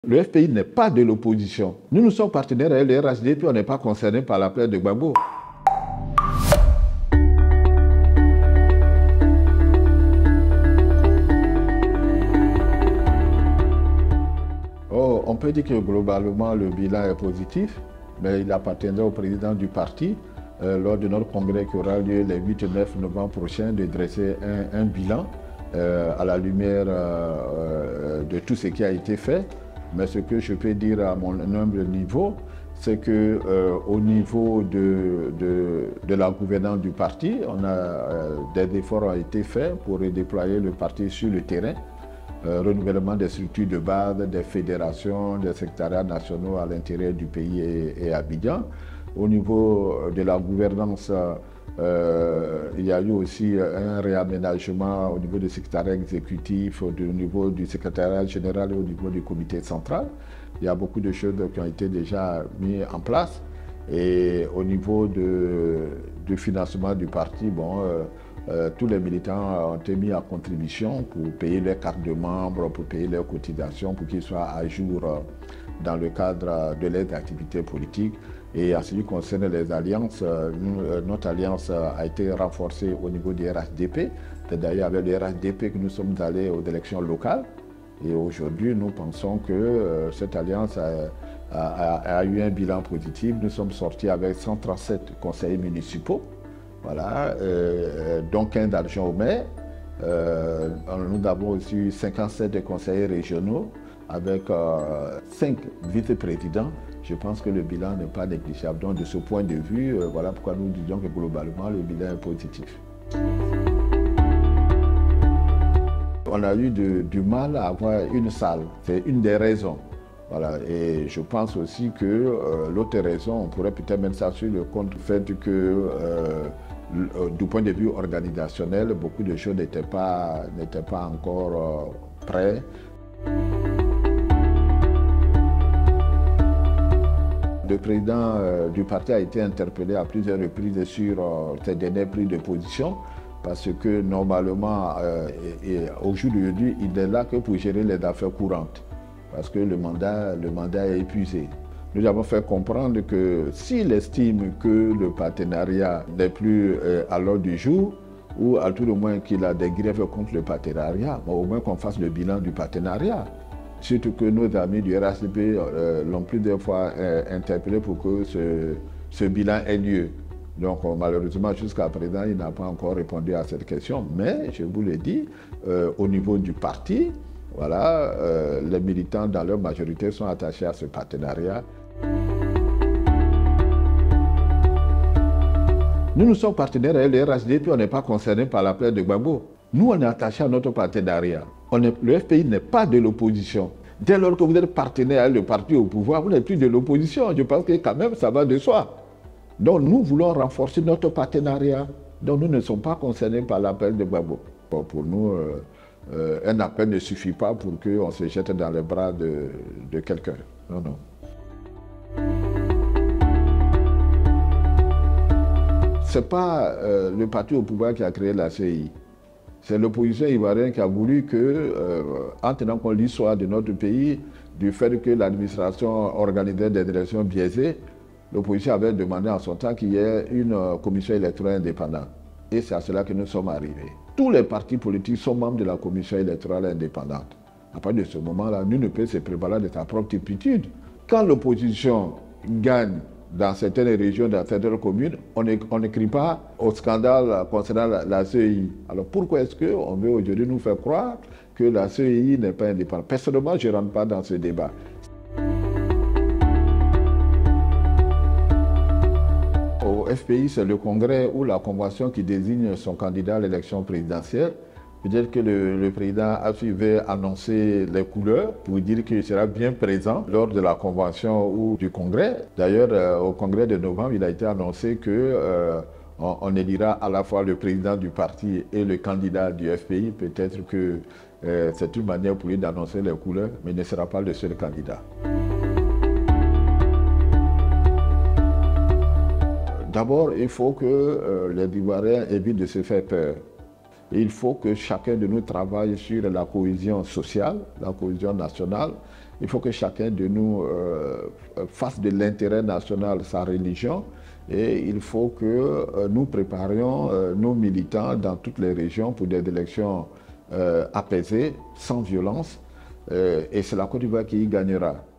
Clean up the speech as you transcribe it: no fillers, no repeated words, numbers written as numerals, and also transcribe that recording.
Le FPI n'est pas de l'opposition. Nous sommes partenaires avec le RHDP, on n'est pas concerné par l'appel de Gbagbo. On peut dire que globalement le bilan est positif, mais il appartiendra au président du parti, lors de notre congrès qui aura lieu les 8 et 9 novembre prochains, de dresser un bilan à la lumière de tout ce qui a été fait. Mais ce que je peux dire à mon humble niveau, c'est qu'au niveau de la gouvernance du parti, des efforts ont été faits pour redéployer le parti sur le terrain. Renouvellement des structures de base, des fédérations, des secrétariats nationaux à l'intérieur du pays et à Abidjan. Au niveau de la gouvernance, il y a eu aussi un réaménagement au niveau du secrétariat exécutif, au niveau du secrétariat général et au niveau du comité central. Il y a beaucoup de choses qui ont été déjà mises en place. Et au niveau du financement du parti, tous les militants ont été mis à contribution pour payer leurs cartes de membres, pour payer leurs cotisations, pour qu'ils soient à jour dans le cadre de leurs activités politiques. Et en ce qui concerne les alliances, notre alliance a été renforcée au niveau du RHDP. C'est d'ailleurs avec le RHDP que nous sommes allés aux élections locales. Et aujourd'hui, nous pensons que cette alliance a eu un bilan positif. Nous sommes sortis avec 137 conseillers municipaux, voilà, dont 15 d'argent au maire. Nous avons aussi eu 57 conseillers régionaux avec 5 vice-présidents. Je pense que le bilan n'est pas négligeable. Donc de ce point de vue, voilà pourquoi nous disons que globalement le bilan est positif. On a eu du mal à avoir une salle, c'est une des raisons. Voilà. Et je pense aussi que l'autre raison, on pourrait peut-être mettre ça sur le compte du fait que du point de vue organisationnel, beaucoup de choses n'étaient pas encore prêtes. Le président du parti a été interpellé à plusieurs reprises sur ses dernières prises de position parce que normalement, au jour d'aujourd'hui, il n'est là que pour gérer les affaires courantes parce que le mandat est épuisé. Nous avons fait comprendre que s'il estime que le partenariat n'est plus à l'ordre du jour, ou à tout le moins qu'il a des griefs contre le partenariat, au moins qu'on fasse le bilan du partenariat. Surtout que nos amis du RHDP l'ont plusieurs fois interpellé pour que ce bilan ait lieu. Donc malheureusement, jusqu'à présent, il n'a pas encore répondu à cette question. Mais je vous l'ai dit, au niveau du parti, voilà, les militants dans leur majorité sont attachés à ce partenariat. Nous sommes partenaires avec le RHDP, on n'est pas concerné par l'appel de Gbagbo. Nous, on est attachés à notre partenariat. Le FPI n'est pas de l'opposition. Dès lors que vous êtes partenaire avec le parti au pouvoir, vous n'êtes plus de l'opposition. Je pense que quand même, ça va de soi. Donc nous voulons renforcer notre partenariat. Donc nous ne sommes pas concernés par l'appel de Gbagbo. Bon, pour nous, un appel ne suffit pas pour qu'on se jette dans les bras de quelqu'un. Non, non. Ce n'est pas le parti au pouvoir qui a créé la CI. C'est l'opposition ivoirienne qui a voulu que, en tenant compte de l'histoire de notre pays, du fait que l'administration organisait des élections biaisées, l'opposition avait demandé en son temps qu'il y ait une commission électorale indépendante. Et c'est à cela que nous sommes arrivés. Tous les partis politiques sont membres de la commission électorale indépendante. À partir de ce moment-là, nul ne peut se prévaloir de sa propre turpitude. Quand l'opposition gagne dans certaines régions, dans certaines communes, on n'écrit pas au scandale concernant la CEI. Alors pourquoi est-ce qu'on veut aujourd'hui nous faire croire que la CEI n'est pas indépendante? Personnellement, je ne rentre pas dans ce débat. Au FPI, c'est le congrès ou la convention qui désigne son candidat à l'élection présidentielle. Peut-être que le président a suivi annoncer les couleurs pour dire qu'il sera bien présent lors de la convention ou du congrès. D'ailleurs, au congrès de novembre, il a été annoncé qu'on élira à la fois le président du parti et le candidat du FPI. Peut-être que c'est une manière pour lui d'annoncer les couleurs, mais il ne sera pas le seul candidat. D'abord, il faut que les Ivoiriens évitent de se faire peur. Il faut que chacun de nous travaille sur la cohésion sociale, la cohésion nationale, Il faut que chacun de nous fasse de l'intérêt national sa religion et il faut que nous préparions nos militants dans toutes les régions pour des élections apaisées, sans violence et c'est la Côte d'Ivoire qui y gagnera.